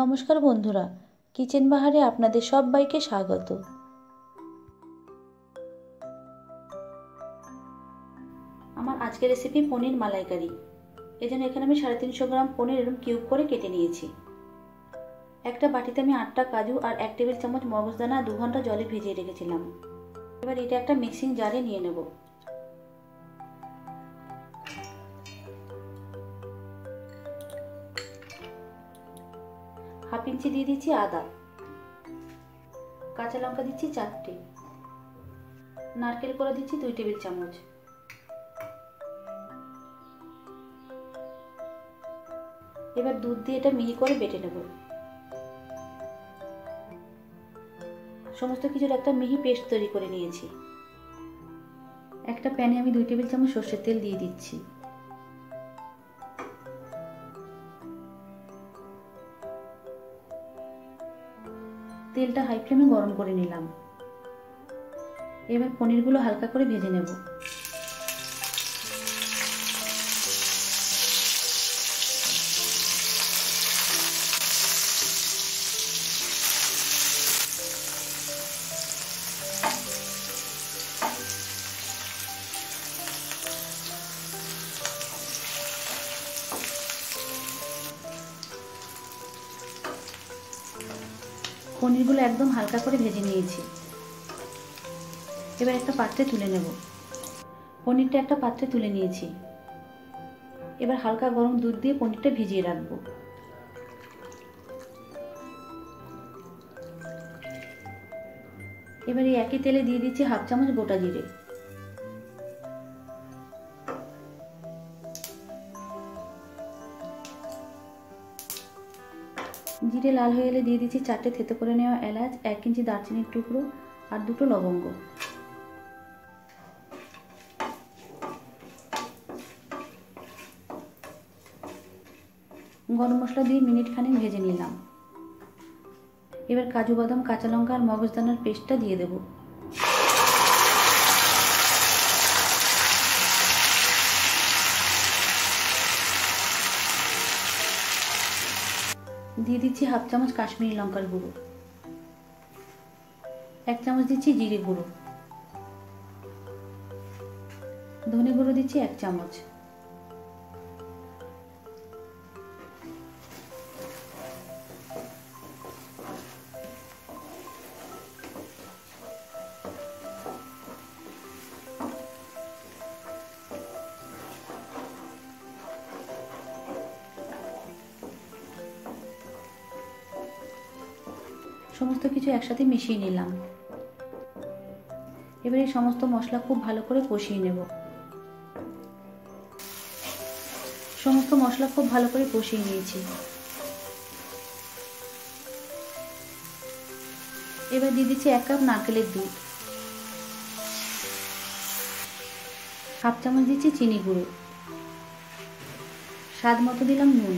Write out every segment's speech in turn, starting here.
নমস্কার বন্ধুরা, কিচেন বাহারে আপনাদের সবাইকে স্বাগত। আমার আজকের রেসিপি পনির মালাইকারি। এজন্য এখানে আমি 350 গ্রাম পনির এরকম কিউব করে কেটে নিয়েছি। একটা বাটিতে আমি 8টা কাজু আর 1 টেবিল চামচ মগজদানা 2 ঘন্টা জলে ভিজিয়ে রেখেছিলাম। এবার এটা একটা মিক্সিং জারে নিয়ে নেব। হাফ ইঞ্চি দিয়ে দিচ্ছি আদা, কাঁচা লঙ্কা দিচ্ছি 4টে, নারকেল কোড়া দিচ্ছি 2 টেবিল চামচ, এবার দুধ দিয়ে এটা মিহি করে বেটে নেব। সমস্ত কিছুর একটা মিহি পেস্ট তৈরি করে নিয়েছি। একটা প্যানে আমি 2 টেবিল চামচ সরষের তেল দিয়ে দিচ্ছি। তেলটা হাই ফ্লেমে গরম করে নিলাম। এবার পনিরগুলো হালকা করে ভেজে নেব। পনিরগুলো একদম হালকা করে ভেজে নিয়েছি। এবার একটা পাত্রে তুলে নেব। পনিরটা একটা পাত্রে তুলে নিয়েছি। এবার হালকা গরম দুধ দিয়ে পনিরটা ভিজিয়ে রাখবো। এবার এই একই তেলে দিয়ে দিচ্ছি হাফ চামচ গোটা জিরে, জিরে লাল হয়ে এলে দিয়ে দিচ্ছি 4টে থেতো করে নেওয়া এলাচ, 1 ইঞ্চি দারচিনির টুকরো আর 2টো লবঙ্গ। গরম মশলা দিয়ে মিনিট খানেক ভেজে নিলাম। এবার কাজু বাদাম, কাঁচা লঙ্কা আর মগজদানার পেস্টটা দিয়ে দেব। দিয়ে দিচ্ছি হাফ চামচ কাশ্মীরি লঙ্কার গুঁড়ো, 1 চামচ দিচ্ছি জিরে গুঁড়ো, ধনে গুঁড়ো দিচ্ছি 1 চামচ। সমস্ত কিছু একসাথে মিশিয়ে নিলাম। এবার এই সমস্ত মশলা খুব ভালো করে কষিয়ে নেব। সমস্ত মশলা খুব ভালো করে কষিয়ে নিয়েছি। এবার দিয়ে দিচ্ছি 1 কাপ নারকেলের দুধ, হাফ চামচ দিচ্ছি চিনি গুঁড়ো, স্বাদ মতো দিলাম নুন,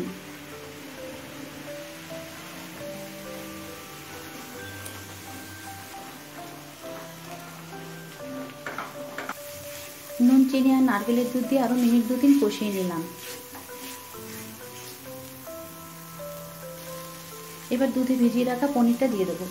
নুন, চিনি আর নারকেলের দুধ দিয়ে আরো মিনিট 2-3 কষিয়ে নিলাম। এবার দুধে ভিজিয়ে রাখা পনিরটা দিয়ে দেবো।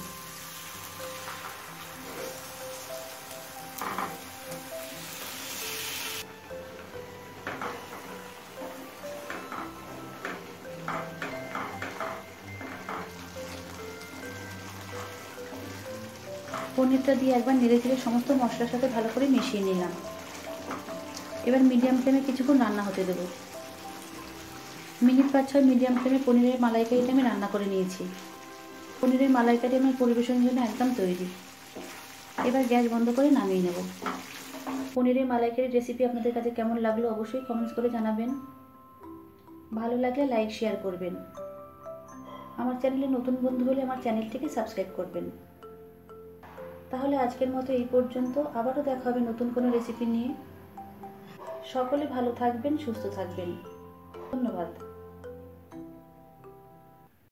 পনিরটা দিয়ে একবার নেড়ে চেড়ে সমস্ত মশলার সাথে ভালো করে মিশিয়ে নিলাম। এবার মিডিয়াম ফ্লেমে কিছুক্ষণ রান্না হতে দেবো। মিনিট 5-6 মিডিয়াম ফ্লেমে পনিরের মালাইকারিটা আমি রান্না করে নিয়েছি। পনিরের মালাইকারি আমার পরিবেশনের জন্য একদম তৈরি। এবার গ্যাস বন্ধ করে নামিয়ে নেব। পনিরের মালাইকারির রেসিপি আপনাদের কাছে কেমন লাগলো অবশ্যই কমেন্টস করে জানাবেন। ভালো লাগলে লাইক শেয়ার করবেন। আমার চ্যানেলে নতুন বন্ধু হলে আমার চ্যানেলটিকে সাবস্ক্রাইব করবেন। তাহলে আজকের মতো এই পর্যন্ত। আবারও দেখা হবে নতুন কোনো রেসিপি নিয়ে। সকলে ভালো থাকবেন, সুস্থ থাকবেন। ধন্যবাদ।